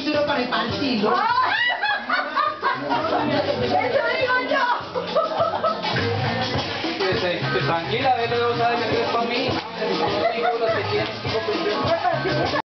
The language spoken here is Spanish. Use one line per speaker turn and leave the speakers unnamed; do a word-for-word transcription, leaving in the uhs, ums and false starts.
título para el partido.
¡Eso digo yo!
Pues, eh, pues tranquila, a ver, le vamos a dar el para mí. Los títulos que tienen.